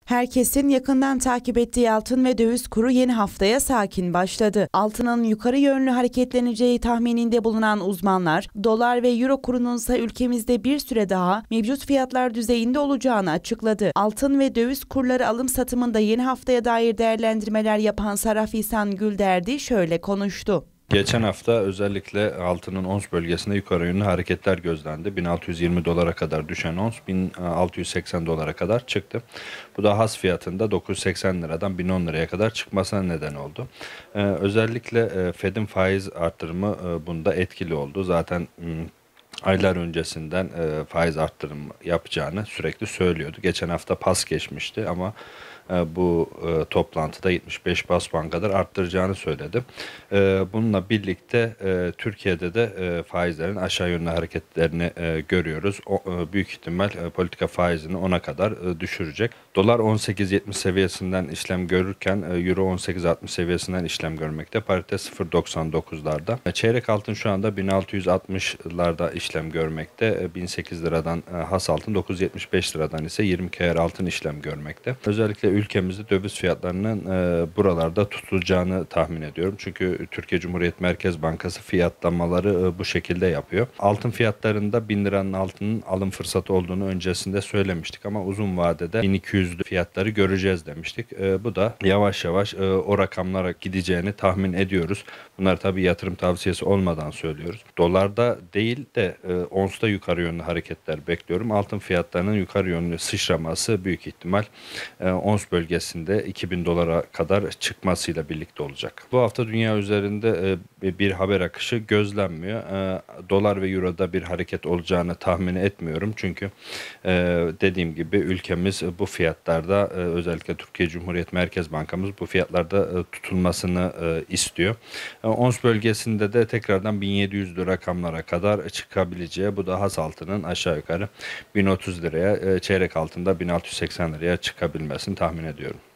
Herkesin yakından takip ettiği altın ve döviz kuru yeni haftaya sakin başladı. Altının yukarı yönlü hareketleneceği tahmininde bulunan uzmanlar, dolar ve euro kurunun ise ülkemizde bir süre daha mevcut fiyatlar düzeyinde olacağını açıkladı. Altın ve döviz kurları alım satımında yeni haftaya dair değerlendirmeler yapan Saraf İhsan Gülderdi şöyle konuştu. Geçen hafta özellikle altının ons bölgesinde yukarı yönlü hareketler gözlendi. 1620 dolara kadar düşen ons 1680 dolara kadar çıktı. Bu da has fiyatında 980 liradan 1010 liraya kadar çıkmasına neden oldu. Özellikle Fed'in faiz artırımı bunda etkili oldu. Zaten aylar öncesinden faiz arttırımı yapacağını sürekli söylüyordu. Geçen hafta pas geçmişti ama bu toplantıda 75 bas puan kadar arttıracağını söyledi. Bununla birlikte Türkiye'de de faizlerin aşağı yönlü hareketlerini görüyoruz. Büyük ihtimal politika faizini 10'a kadar düşürecek. Dolar 18.70 seviyesinden işlem görürken Euro 18.60 seviyesinden işlem görmekte. Parite 0.99'larda. Çeyrek altın şu anda 1660'larda işlem görmekte. 1008 liradan has altın, 975 liradan ise 20 kâr altın işlem görmekte. Özellikle ülkemizde döviz fiyatlarının buralarda tutulacağını tahmin ediyorum. Çünkü Türkiye Cumhuriyet Merkez Bankası fiyatlamaları bu şekilde yapıyor. Altın fiyatlarında 1000 liranın altının alım fırsatı olduğunu öncesinde söylemiştik ama uzun vadede 1200'lü fiyatları göreceğiz demiştik. Bu da yavaş yavaş o rakamlara gideceğini tahmin ediyoruz. Bunlar tabii yatırım tavsiyesi olmadan söylüyoruz. Dolarda değil de onsta yukarı yönlü hareketler bekliyorum. Altın fiyatlarının yukarı yönlü sıçraması büyük ihtimal ons bölgesinde 2000 dolara kadar çıkmasıyla birlikte olacak. Bu hafta dünya üzerinde bir haber akışı gözlenmiyor. Dolar ve euroda bir hareket olacağını tahmin etmiyorum. Çünkü dediğim gibi ülkemiz bu fiyatlarda, özellikle Türkiye Cumhuriyet Merkez Bankamız bu fiyatlarda tutulmasını istiyor. Ons bölgesinde de tekrardan 1700'lü rakamlara kadar çıkabileceği, bu da has altının aşağı yukarı 1030 liraya, çeyrek altında 1680 liraya çıkabilmesini tahmin ediyorum.